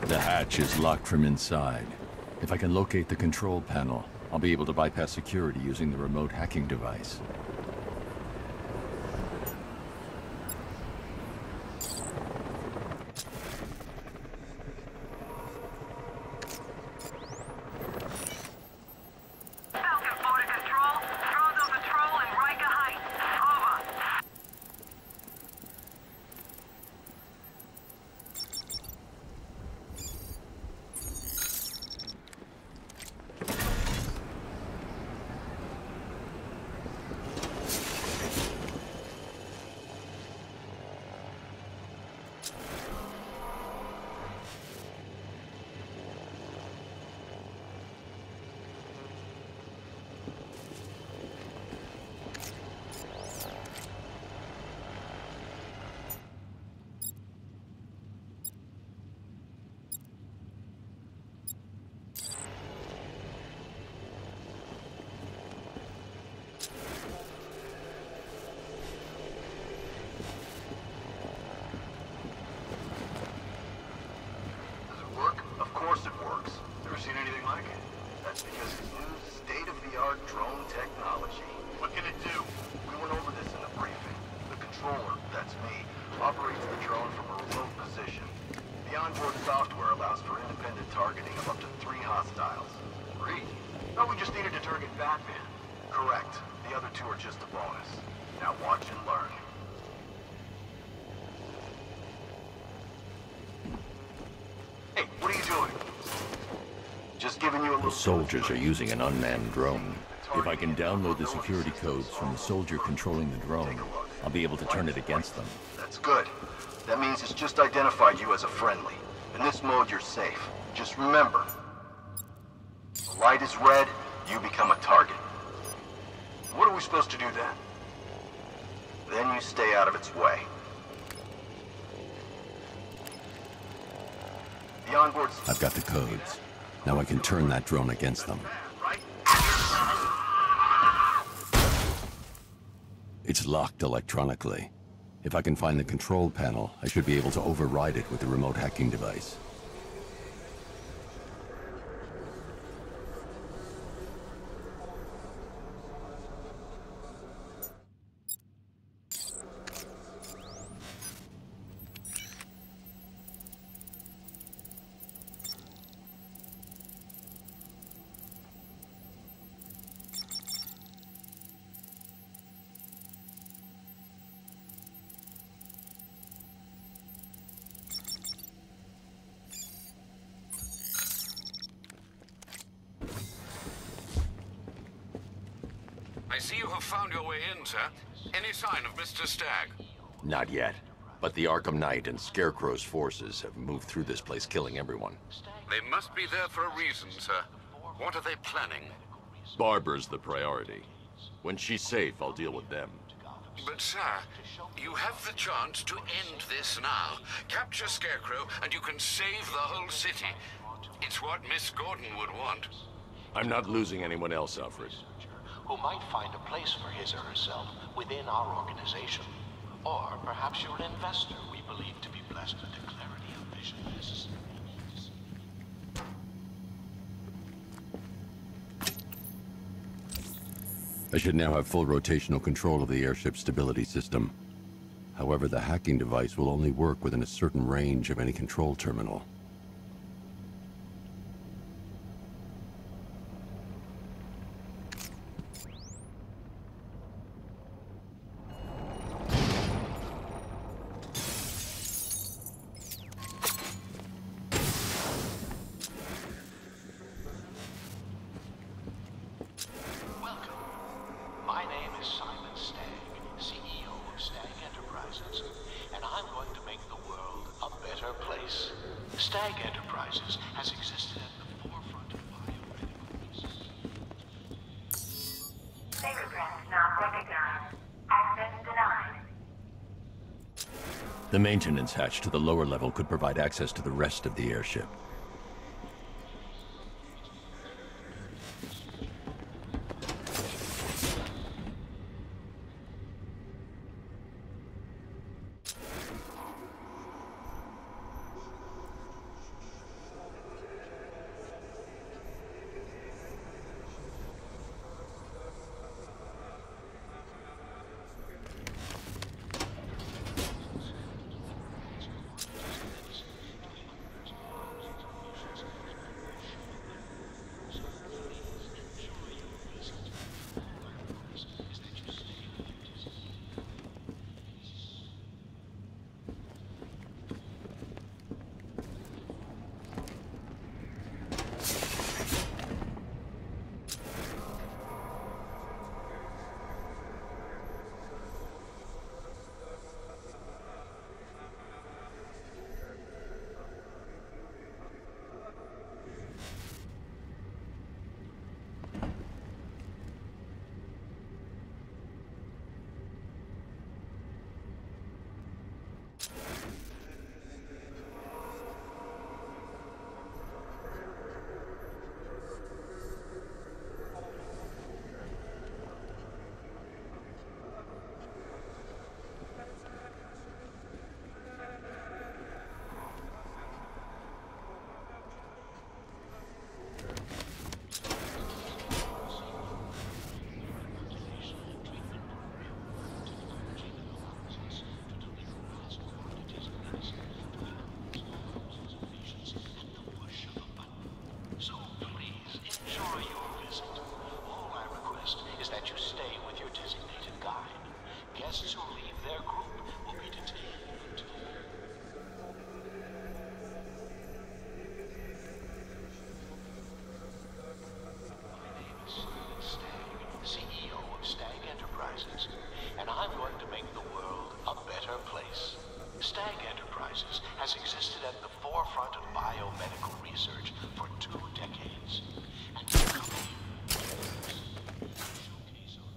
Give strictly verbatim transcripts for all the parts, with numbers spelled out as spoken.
The hatch is locked from inside. If I can locate the control panel, I'll be able to bypass security using the remote hacking device. The soldiers are using an unmanned drone. If I can download the security codes from the soldier controlling the drone, I'll be able to turn it against them. That's good. That means it's just identified you as a friendly. In this mode, you're safe. Just remember, the light is red, you become a target. What are we supposed to do then? Then you stay out of its way. The onboard... I've got the codes. Now I can turn that drone against them. It's locked electronically. If I can find the control panel, I should be able to override it with the remote hacking device. I see you have found your way in, sir. Any sign of Mister Stagg? Not yet. But the Arkham Knight and Scarecrow's forces have moved through this place, killing everyone. They must be there for a reason, sir. What are they planning? Barbara's the priority. When she's safe, I'll deal with them. But, sir, you have the chance to end this now. Capture Scarecrow, and you can save the whole city. It's what Miss Gordon would want. I'm not losing anyone else, Alfred. Who might find a place for his or herself within our organization. Or perhaps you're an investor we believe to be blessed with the clarity of vision necessary. I should now have full rotational control of the airship's stability system. However, the hacking device will only work within a certain range of any control terminal. Stagg Enterprises has existed at the forefront of biomedical research. Fingerprints not recognized. Access denied. The maintenance hatch to the lower level could provide access to the rest of the airship. Enterprises has existed at the forefront of biomedical research for two decades. And we come here to showcase our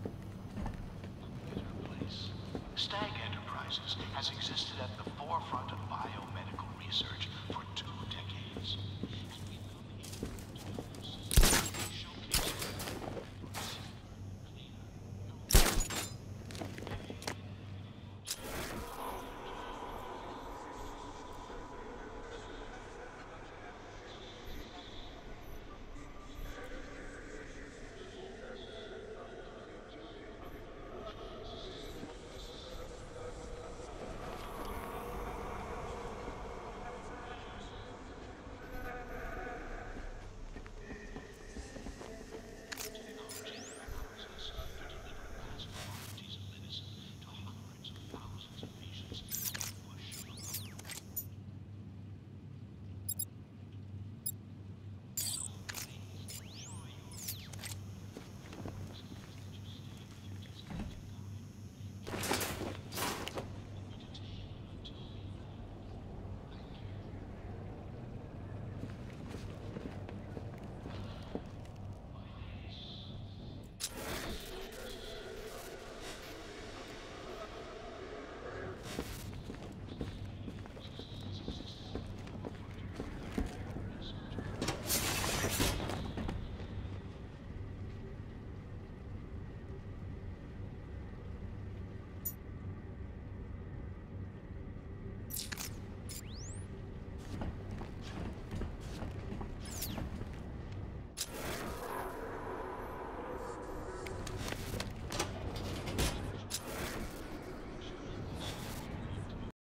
Stagg Enterprises has existed at the forefront of